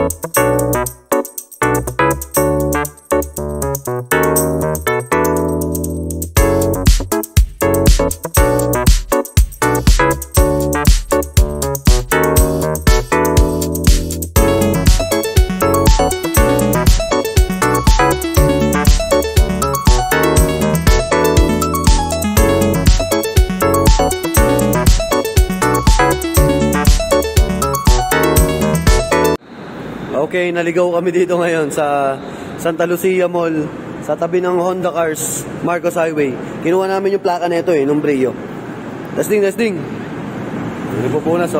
Okay, naligaw kami dito ngayon sa Santa Lucia Mall, sa tabi ng Honda Cars, Marcos Highway. Kinuha namin yung plaka na ito nung Brio. Testing. Hindi po punas, oh.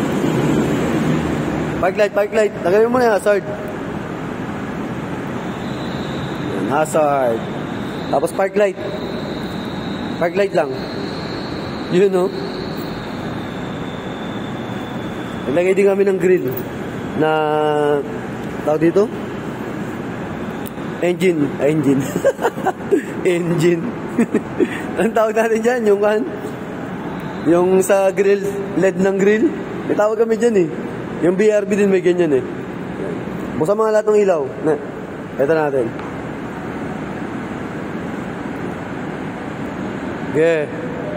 Park light. Tagayin mo na yung hazard. Hazard. Tapos park light. Park light lang. Yun, oh. Naglagay din kami ng grill na tawag dito? Engine. Ang tawag natin dyan, yung sa grill, LED ng grill. May tawag kami dyan Yung BRB din may ganyan Buksan mga lahat ng ilaw. Ito natin. Okay.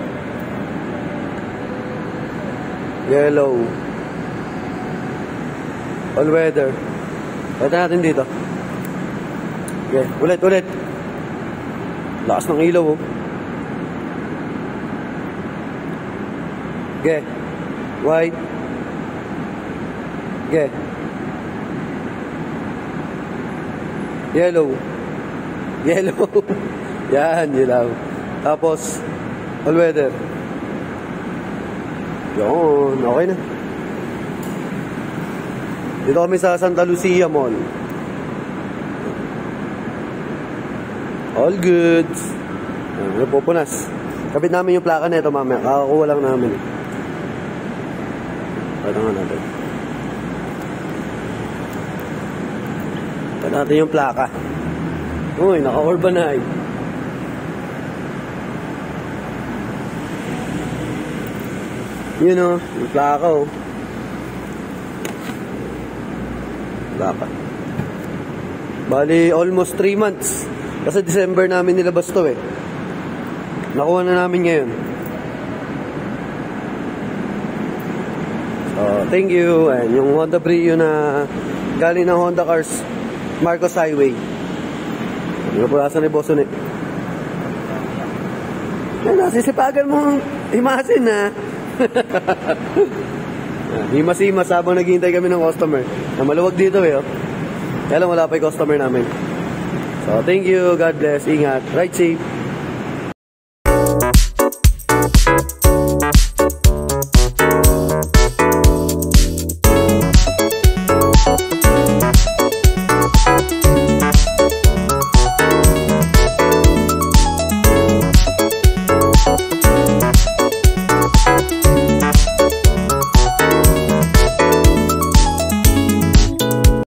Yellow. All weather. Ito natin dito. Okay, ulit. Lakas ng ilaw, oh. Okay. White. Okay. Yellow. Yan, ilaw. Tapos, all weather. Yun, okay na. Dito kami sa Santa Lucia Mall. All goods. Napupunas. Kapit namin yung plaka na ito mamaya. Kakakuha lang namin. Ito nga natin. Ito natin yung plaka. Uy, naka-urbanize. Yun o, yung plaka o. Plaka. Bali, almost 3 months. Kasi December namin nilabas to Nakuha na namin ngayon. So, thank you. And yung Honda Brio na galing ng Honda Cars, Marcos Highway. Napulasan ni Boson nasisipagan mo himasin himas habang naghihintay kami ng customer. Na maluwag dito Kaya lang wala pa yung customer namin. So, thank you. God bless. Ingat. Ride safe.